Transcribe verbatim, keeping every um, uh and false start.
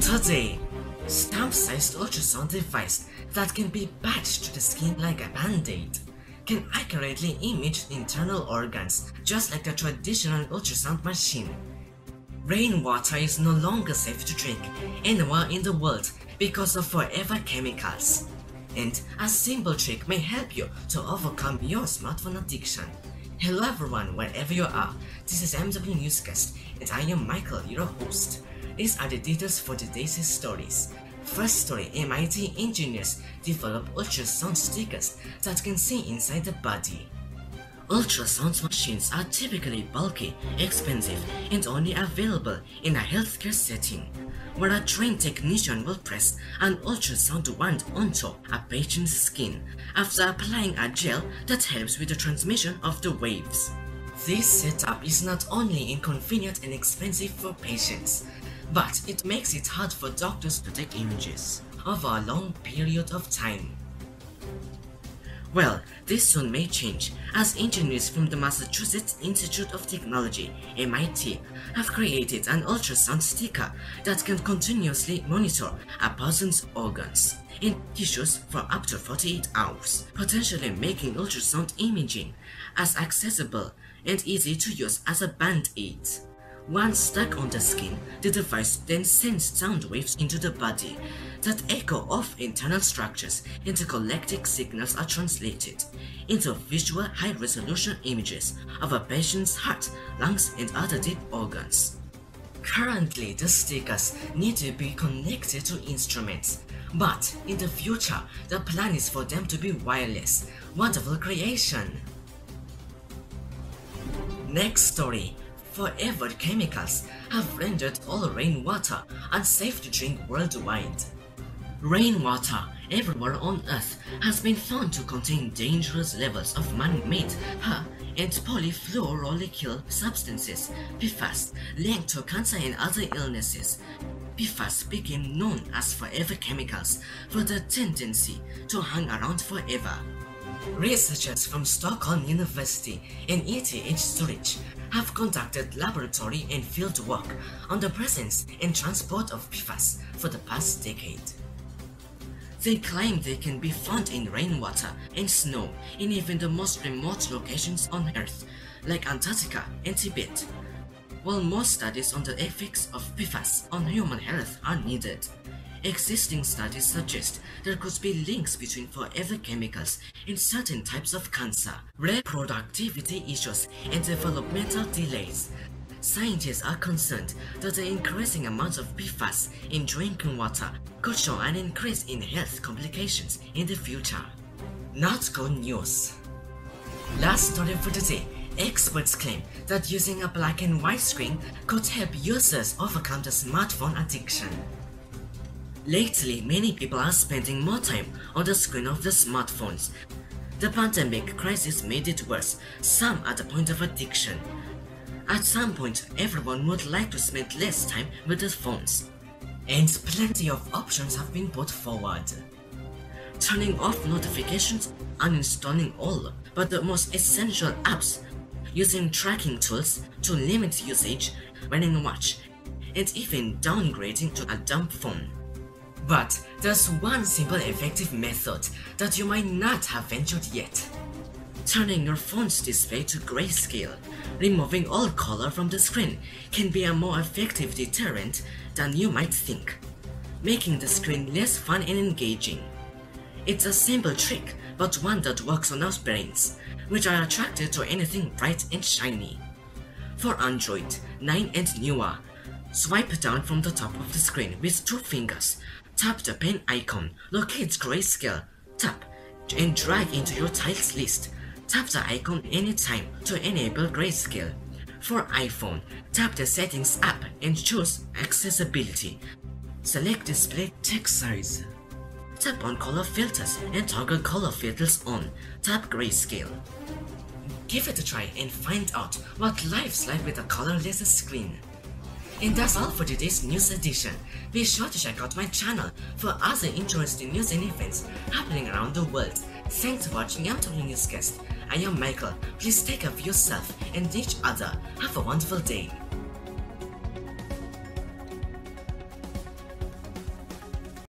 Today, stamp-sized ultrasound device that can be patched to the skin like a band-aid can accurately image internal organs just like the traditional ultrasound machine. Rainwater is no longer safe to drink anywhere in the world because of forever chemicals. And a simple trick may help you to overcome your smartphone addiction. Hello everyone, wherever you are, this is M W Newscast and I am Michael, your host. These are the details for today's stories. First story, M I T engineers develop ultrasound stickers that can see inside the body. Ultrasound machines are typically bulky, expensive, and only available in a healthcare setting, where a trained technician will press an ultrasound wand onto a patient's skin after applying a gel that helps with the transmission of the waves. This setup is not only inconvenient and expensive for patients, but it makes it hard for doctors to take images over a long period of time. Well, this soon may change, as engineers from the Massachusetts Institute of Technology, M I T, have created an ultrasound sticker that can continuously monitor a person's organs and tissues for up to forty-eight hours, potentially making ultrasound imaging as accessible and easy to use as a band-aid. Once stuck on the skin, the device then sends sound waves into the body that echo off internal structures, and the collected signals are translated into visual high-resolution images of a patient's heart, lungs, and other deep organs. Currently, the stickers need to be connected to instruments, but in the future, the plan is for them to be wireless. Wonderful creation! Next story. Forever chemicals have rendered all rainwater unsafe to drink worldwide. Rainwater everywhere on Earth has been found to contain dangerous levels of man-made per- and polyfluoroalkyl substances, P F A S, linked to cancer and other illnesses. P F A S became known as forever chemicals for their tendency to hang around forever. Researchers from Stockholm University and E T H Zurich have conducted laboratory and field work on the presence and transport of P F A S for the past decade. They claim they can be found in rainwater and snow in even the most remote locations on Earth, like Antarctica and Tibet. While most studies on the effects of P F A S on human health are needed, existing studies suggest there could be links between forever chemicals and certain types of cancer, reproductivity issues, and developmental delays. Scientists are concerned that the increasing amount of P F A S in drinking water could show an increase in health complications in the future. Not good news. Last story for today. Experts claim that using a black and white screen could help users overcome the smartphone addiction. Lately, many people are spending more time on the screen of their smartphones. The pandemic crisis made it worse, some at the point of addiction. At some point, everyone would like to spend less time with their phones, and plenty of options have been put forward. Turning off notifications, uninstalling all but the most essential apps, using tracking tools to limit usage, wearing a watch, and even downgrading to a dumb phone. But there's one simple effective method that you might not have ventured yet. Turning your phone's display to grayscale, removing all color from the screen, can be a more effective deterrent than you might think, making the screen less fun and engaging. It's a simple trick, but one that works on our brains, which are attracted to anything bright and shiny. For Android nine and newer, swipe down from the top of the screen with two fingers. Tap the pen icon, locate grayscale, tap, and drag into your tiles list. Tap the icon anytime to enable grayscale. For iPhone, tap the Settings app and choose Accessibility. Select Display Text Size. Tap on Color Filters and toggle Color Filters on. Tap Grayscale. Give it a try and find out what life's like with a colorless screen. And that's all for today's news edition. Be sure to check out my channel for other interesting news and events happening around the world. Thanks for watching M W Newscast. I am Michael. Please take care of yourself and each other. Have a wonderful day.